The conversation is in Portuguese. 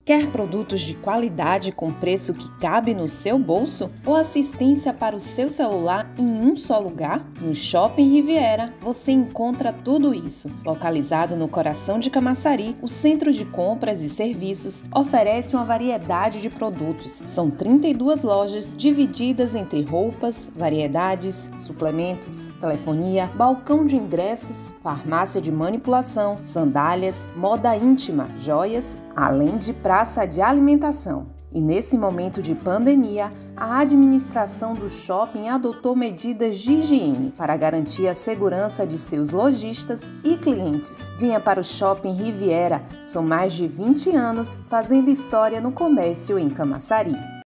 Quer produtos de qualidade com preço que cabe no seu bolso ou assistência para o seu celular em um só lugar? No Shopping Riviera você encontra tudo isso. Localizado no coração de Camaçari, o Centro de Compras e Serviços oferece uma variedade de produtos. São 32 lojas divididas entre roupas, variedades, suplementos, telefonia, balcão de ingressos, farmácia de manipulação, sandálias, moda íntima, joias, além de praça de alimentação. E nesse momento de pandemia, a administração do shopping adotou medidas de higiene para garantir a segurança de seus lojistas e clientes. Venha para o Shopping Riviera, são mais de 20 anos fazendo história no comércio em Camaçari.